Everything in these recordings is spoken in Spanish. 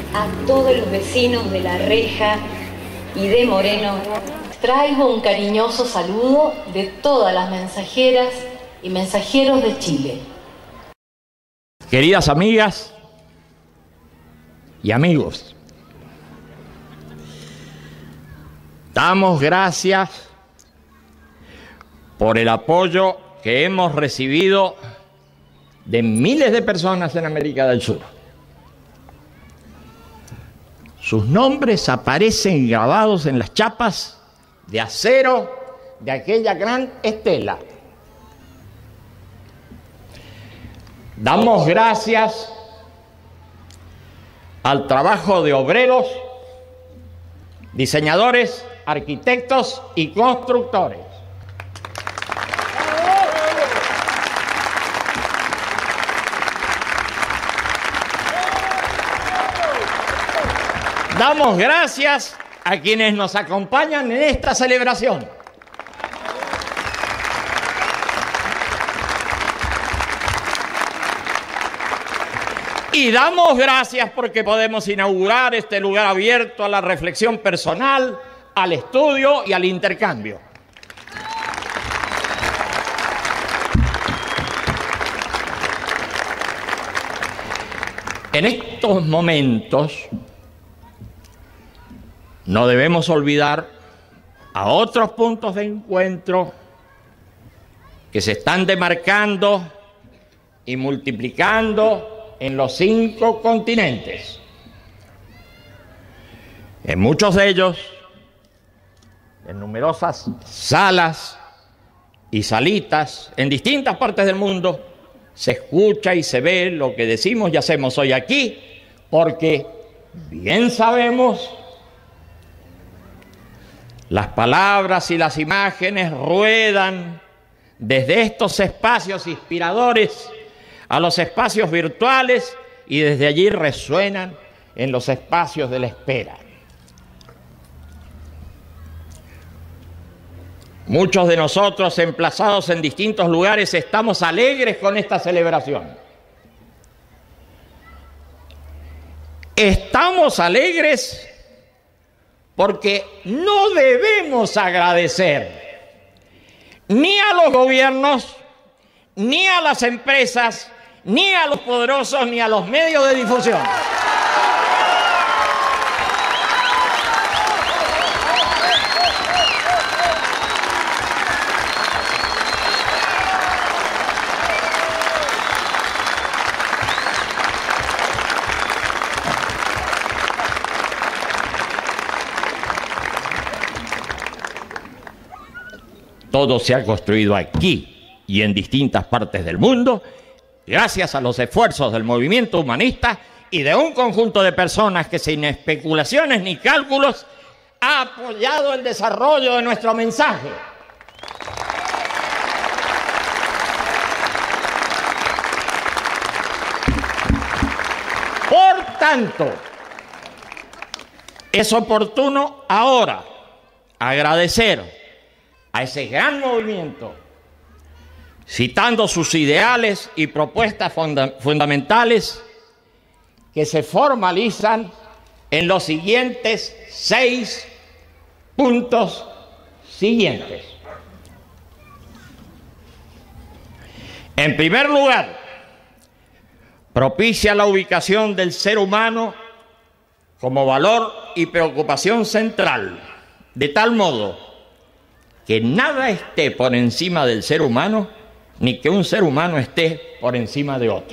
a todos los vecinos de La Reja y de Moreno, traigo un cariñoso saludo de todas las mensajeras y mensajeros de Chile. Queridas amigas y amigos, damos gracias por el apoyo que hemos recibido de miles de personas en América del Sur. Sus nombres aparecen grabados en las chapas de acero de aquella gran estela. Damos gracias al trabajo de obreros, diseñadores, arquitectos y constructores. Damos gracias a quienes nos acompañan en esta celebración. Y damos gracias porque podemos inaugurar este lugar abierto a la reflexión personal, al estudio y al intercambio. En estos momentos no debemos olvidar a otros puntos de encuentro que se están demarcando y multiplicando en los 5 continentes. En muchos de ellos, en numerosas salas y salitas en distintas partes del mundo, se escucha y se ve lo que decimos y hacemos hoy aquí, porque bien sabemos, las palabras y las imágenes ruedan desde estos espacios inspiradores a los espacios virtuales y desde allí resuenan en los espacios de la espera. Muchos de nosotros, emplazados en distintos lugares, estamos alegres con esta celebración. Estamos alegres porque no debemos agradecer ni a los gobiernos, ni a las empresas, ni a los poderosos, ni a los medios de difusión. Todo se ha construido aquí y en distintas partes del mundo gracias a los esfuerzos del movimiento humanista y de un conjunto de personas que sin especulaciones ni cálculos ha apoyado el desarrollo de nuestro mensaje. Por tanto, es oportuno ahora agradecer a ese gran movimiento, citando sus ideales y propuestas fundamentales que se formalizan en los siguientes 6 puntos siguientes. En primer lugar, propicia la ubicación del ser humano como valor y preocupación central, de tal modo que nada esté por encima del ser humano, ni que un ser humano esté por encima de otro.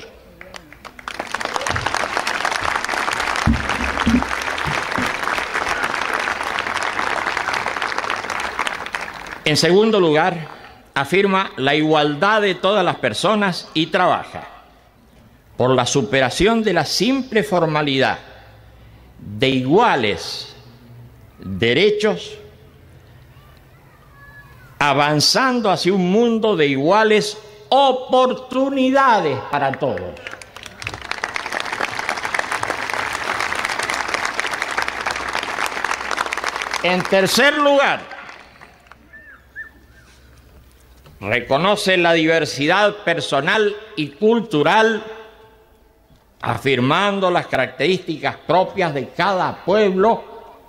En segundo lugar, afirma la igualdad de todas las personas y trabaja por la superación de la simple formalidad de iguales derechos, avanzando hacia un mundo de iguales oportunidades para todos. En tercer lugar, reconoce la diversidad personal y cultural afirmando las características propias de cada pueblo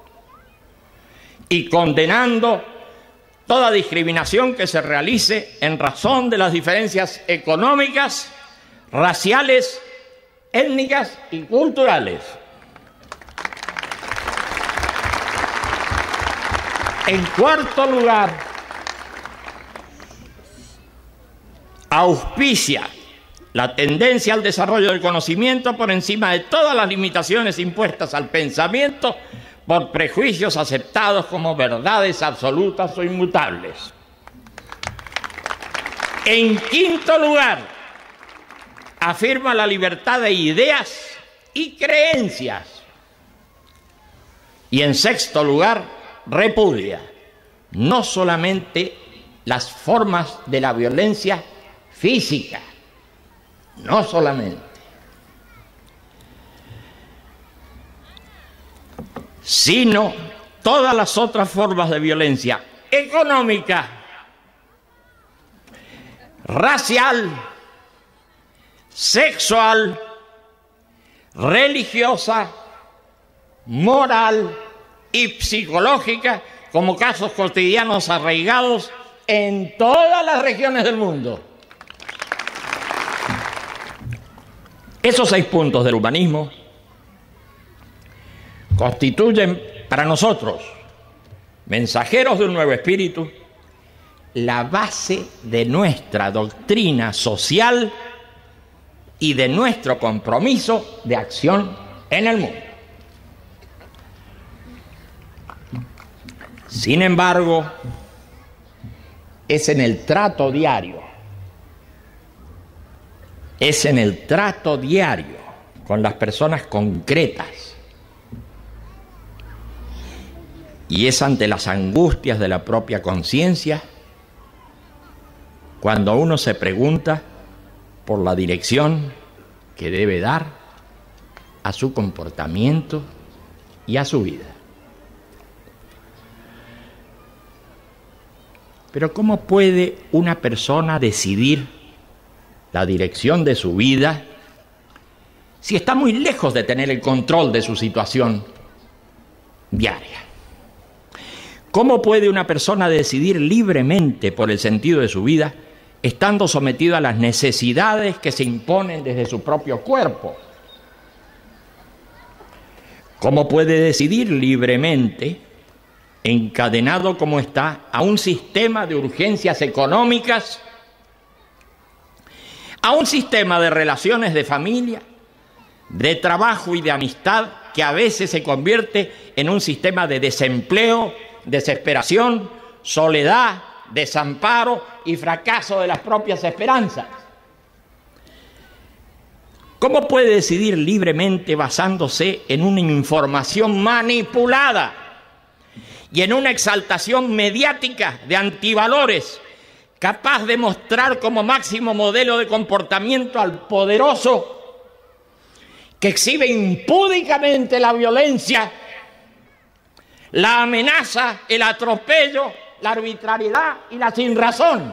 y condenando toda discriminación que se realice en razón de las diferencias económicas, raciales, étnicas y culturales. En cuarto lugar, auspicia la tendencia al desarrollo del conocimiento por encima de todas las limitaciones impuestas al pensamiento por prejuicios aceptados como verdades absolutas o inmutables. En quinto lugar, afirma la libertad de ideas y creencias. Y en sexto lugar, repudia no solamente las formas de la violencia física, no solamente, sino todas las otras formas de violencia económica, racial, sexual, religiosa, moral y psicológica, como casos cotidianos arraigados en todas las regiones del mundo. Esos 6 puntos del humanismo constituyen para nosotros, mensajeros de un nuevo espíritu, la base de nuestra doctrina social y de nuestro compromiso de acción en el mundo. Sin embargo, es en el trato diario, con las personas concretas, y es ante las angustias de la propia conciencia cuando uno se pregunta por la dirección que debe dar a su comportamiento y a su vida. Pero ¿cómo puede una persona decidir la dirección de su vida si está muy lejos de tener el control de su situación diaria? ¿Cómo puede una persona decidir libremente por el sentido de su vida estando sometido a las necesidades que se imponen desde su propio cuerpo? ¿Cómo puede decidir libremente, encadenado como está a un sistema de urgencias económicas, a un sistema de relaciones de familia, de trabajo y de amistad que a veces se convierte en un sistema de desempleo, desesperación, soledad, desamparo y fracaso de las propias esperanzas? ¿Cómo puede decidir libremente basándose en una información manipulada y en una exaltación mediática de antivalores capaz de mostrar como máximo modelo de comportamiento al poderoso que exhibe impúdicamente la violencia, la amenaza, el atropello, la arbitrariedad y la sinrazón?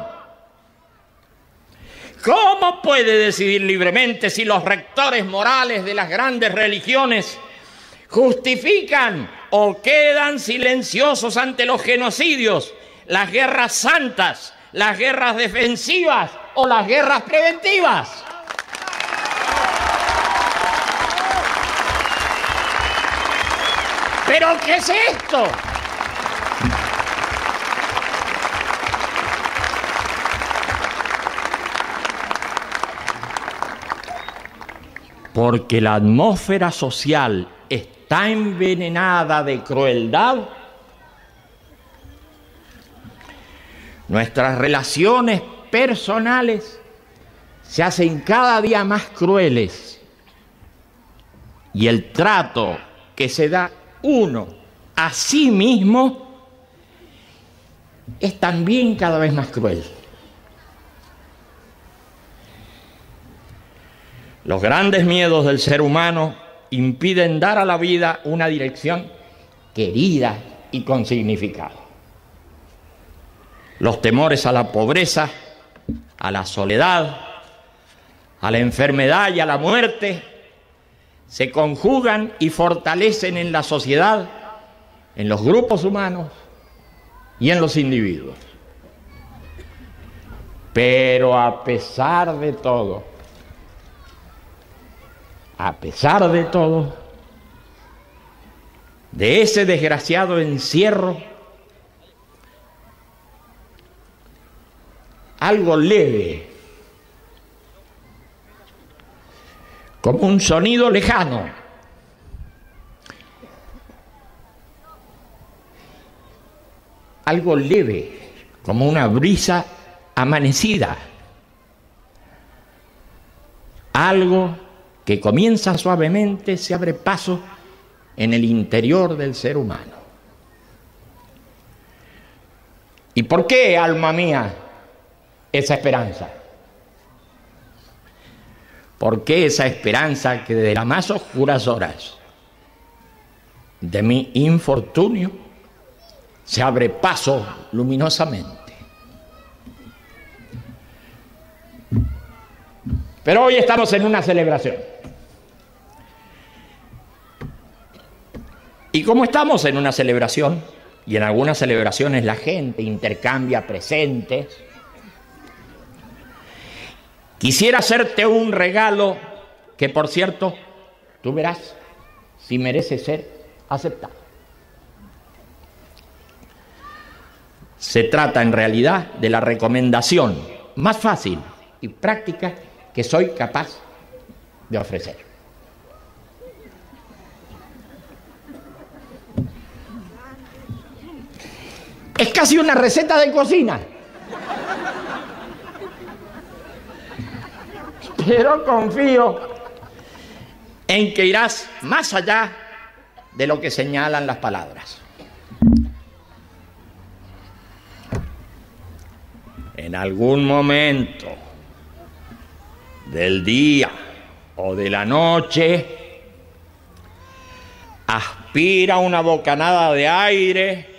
¿Cómo puede decidir libremente si los rectores morales de las grandes religiones justifican o quedan silenciosos ante los genocidios, las guerras santas, las guerras defensivas o las guerras preventivas? ¿Pero qué es esto? Porque la atmósfera social está envenenada de crueldad. Nuestras relaciones personales se hacen cada día más crueles y el trato que se da uno a sí mismo es también cada vez más cruel. Los grandes miedos del ser humano impiden dar a la vida una dirección querida y con significado. Los temores a la pobreza, a la soledad, a la enfermedad y a la muerte se conjugan y fortalecen en la sociedad, en los grupos humanos y en los individuos. Pero a pesar de todo, de ese desgraciado encierro, algo leve, como un sonido lejano, algo leve, como una brisa amanecida, algo que comienza suavemente, se abre paso en el interior del ser humano. ¿Y por qué, alma mía, esa esperanza? ¿Por qué esa esperanza que desde las más oscuras horas de mi infortunio se abre paso luminosamente? Pero hoy estamos en una celebración. Y como estamos en una celebración, y en algunas celebraciones la gente intercambia presentes, quisiera hacerte un regalo que, por cierto, tú verás si merece ser aceptado. Se trata en realidad de la recomendación más fácil y práctica que soy capaz de ofrecer. Es casi una receta de cocina. Pero confío en que irás más allá de lo que señalan las palabras. En algún momento del día o de la noche, aspira una bocanada de aire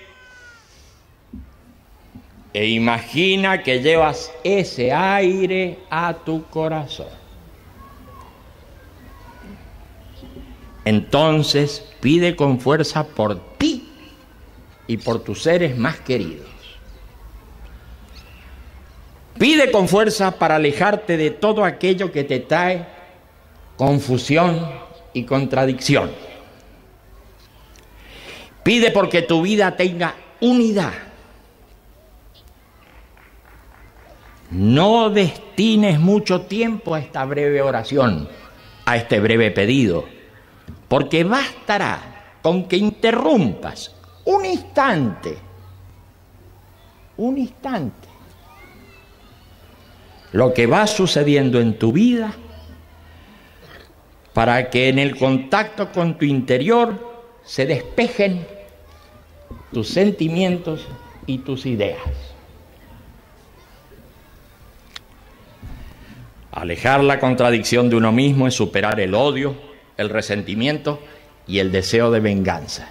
e imagina que llevas ese aire a tu corazón. Entonces pide con fuerza por ti y por tus seres más queridos. Pide con fuerza para alejarte de todo aquello que te trae confusión y contradicción. Pide porque tu vida tenga unidad. No destines mucho tiempo a esta breve oración, a este breve pedido, porque bastará con que interrumpas un instante, lo que va sucediendo en tu vida, para que en el contacto con tu interior se despejen tus sentimientos y tus ideas. Alejar la contradicción de uno mismo es superar el odio, el resentimiento y el deseo de venganza.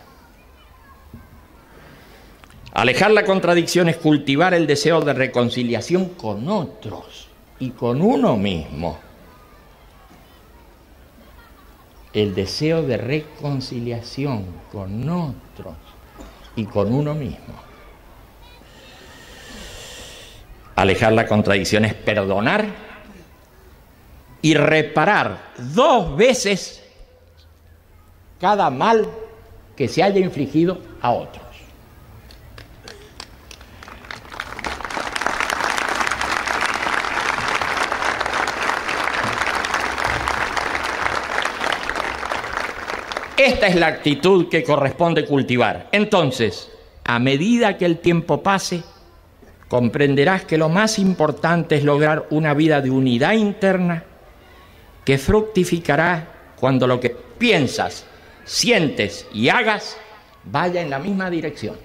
Alejar la contradicción es cultivar el deseo de reconciliación con otros y con uno mismo. El deseo de reconciliación con otros y con uno mismo. Alejar la contradicción es perdonar y reparar 2 veces cada mal que se haya infligido a otros. Esta es la actitud que corresponde cultivar. Entonces, a medida que el tiempo pase, comprenderás que lo más importante es lograr una vida de unidad interna que fructificará cuando lo que piensas, sientes y hagas vaya en la misma dirección.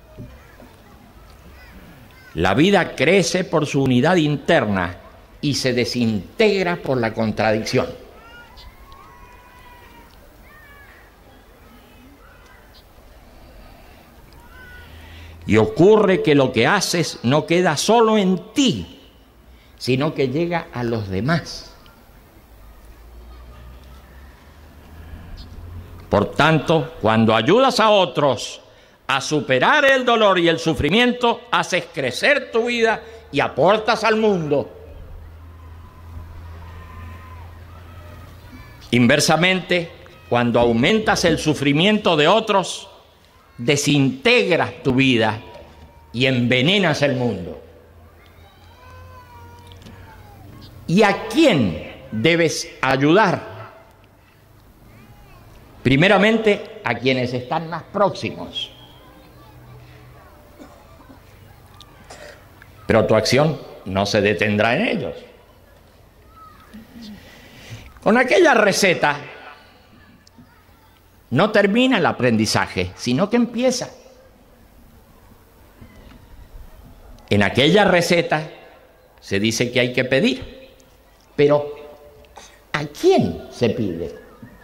La vida crece por su unidad interna y se desintegra por la contradicción. Y ocurre que lo que haces no queda solo en ti, sino que llega a los demás. Por tanto, cuando ayudas a otros a superar el dolor y el sufrimiento, haces crecer tu vida y aportas al mundo. Inversamente, cuando aumentas el sufrimiento de otros, desintegras tu vida y envenenas el mundo. ¿Y a quién debes ayudar? Primeramente, a quienes están más próximos. Pero tu acción no se detendrá en ellos. Con aquella receta no termina el aprendizaje, sino que empieza. En aquella receta se dice que hay que pedir, pero ¿a quién se pide?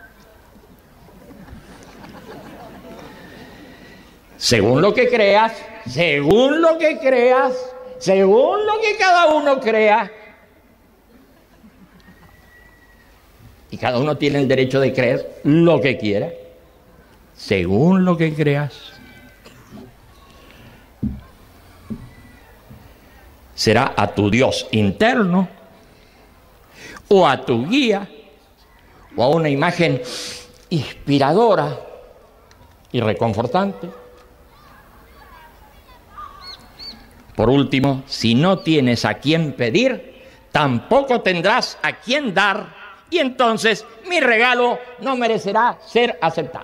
Según lo que creas, según lo que creas, según lo que cada uno crea. Y cada uno tiene el derecho de creer lo que quiera, según lo que creas. Será a tu Dios interno, o a tu guía, o a una imagen inspiradora y reconfortante. Por último, si no tienes a quién pedir, tampoco tendrás a quién dar, y entonces mi regalo no merecerá ser aceptado.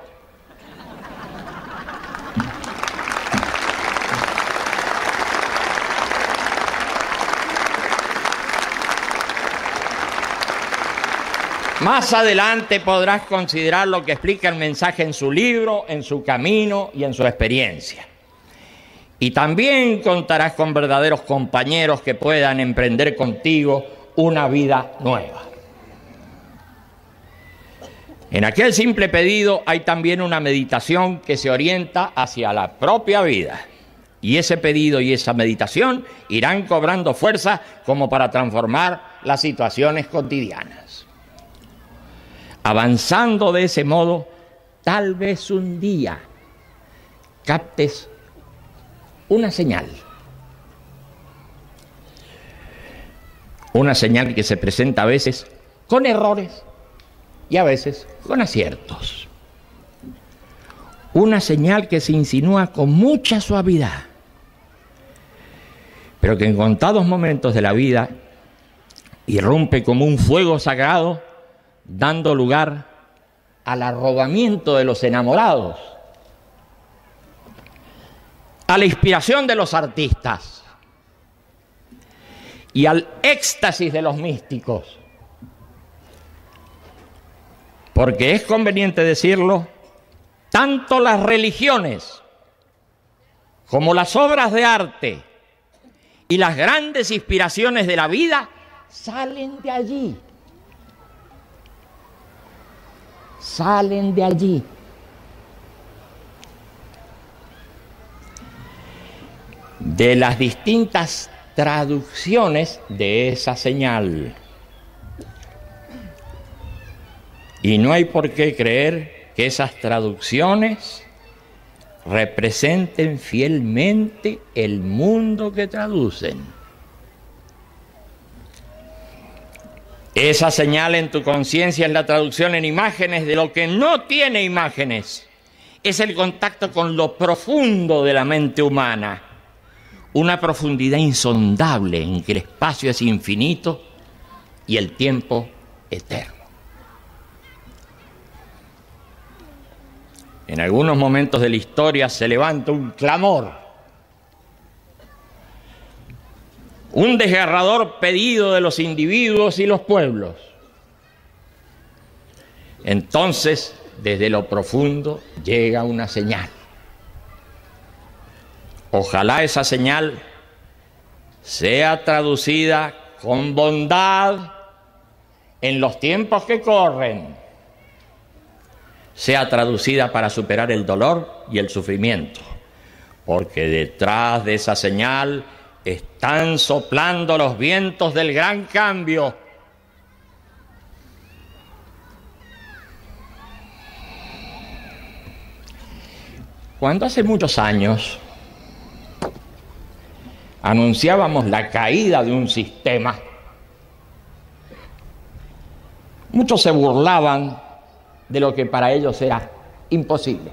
Más adelante podrás considerar lo que explica el mensaje en su libro, en su camino y en su experiencia. Y también contarás con verdaderos compañeros que puedan emprender contigo una vida nueva. En aquel simple pedido hay también una meditación que se orienta hacia la propia vida. Y ese pedido y esa meditación irán cobrando fuerza como para transformar las situaciones cotidianas. Avanzando de ese modo, tal vez un día captes una señal. Una señal que se presenta a veces con errores y a veces con aciertos. Una señal que se insinúa con mucha suavidad, pero que en contados momentos de la vida irrumpe como un fuego sagrado, dando lugar al arrobamiento de los enamorados, a la inspiración de los artistas y al éxtasis de los místicos. Porque es conveniente decirlo, tanto las religiones como las obras de arte y las grandes inspiraciones de la vida salen de allí. Salen de allí. De las distintas traducciones de esa señal. Y no hay por qué creer que esas traducciones representen fielmente el mundo que traducen. Esa señal en tu conciencia es la traducción en imágenes de lo que no tiene imágenes. Es el contacto con lo profundo de la mente humana. Una profundidad insondable en que el espacio es infinito y el tiempo eterno. En algunos momentos de la historia se levanta un clamor, un desgarrador pedido de los individuos y los pueblos. Entonces, desde lo profundo llega una señal. Ojalá esa señal sea traducida con bondad en los tiempos que corren, sea traducida para superar el dolor y el sufrimiento, porque detrás de esa señal están soplando los vientos del gran cambio. Cuando hace muchos años anunciábamos la caída de un sistema, muchos se burlaban de lo que para ellos era imposible.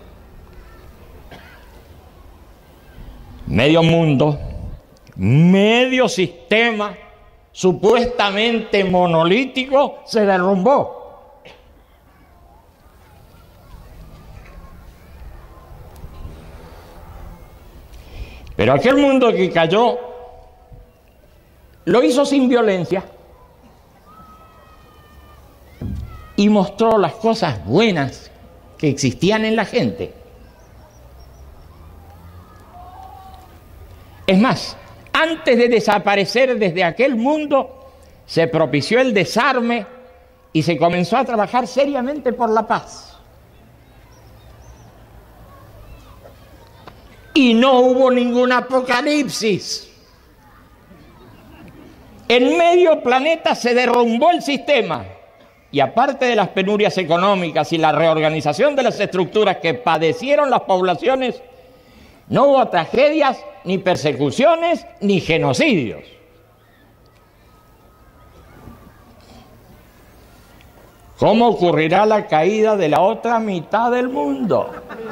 Medio mundo, medio sistema supuestamente monolítico se derrumbó. Pero aquel mundo que cayó lo hizo sin violencia y mostró las cosas buenas que existían en la gente. Es más, antes de desaparecer desde aquel mundo, se propició el desarme y se comenzó a trabajar seriamente por la paz. Y no hubo ningún apocalipsis. En medio planeta se derrumbó el sistema. Y aparte de las penurias económicas y la reorganización de las estructuras que padecieron las poblaciones, no hubo tragedias, ni persecuciones, ni genocidios. ¿Cómo ocurrirá la caída de la otra mitad del mundo?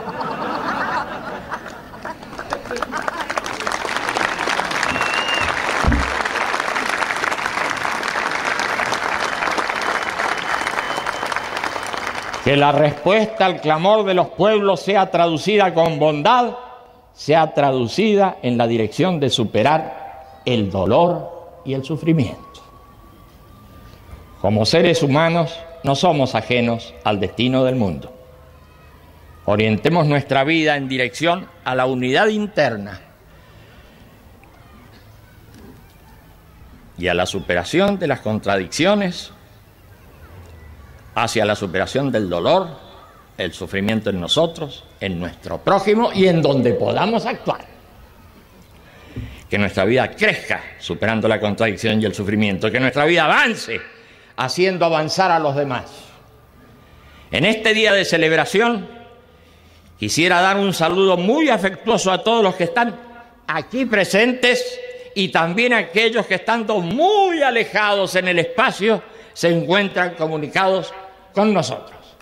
Que la respuesta al clamor de los pueblos sea traducida con bondad, sea traducida en la dirección de superar el dolor y el sufrimiento. Como seres humanos no somos ajenos al destino del mundo. Orientemos nuestra vida en dirección a la unidad interna y a la superación de las contradicciones, hacia la superación del dolor, el sufrimiento en nosotros, en nuestro prójimo y en donde podamos actuar. Que nuestra vida crezca superando la contradicción y el sufrimiento, que nuestra vida avance haciendo avanzar a los demás. En este día de celebración quisiera dar un saludo muy afectuoso a todos los que están aquí presentes y también a aquellos que, estando muy alejados en el espacio, se encuentran comunicados con nosotros.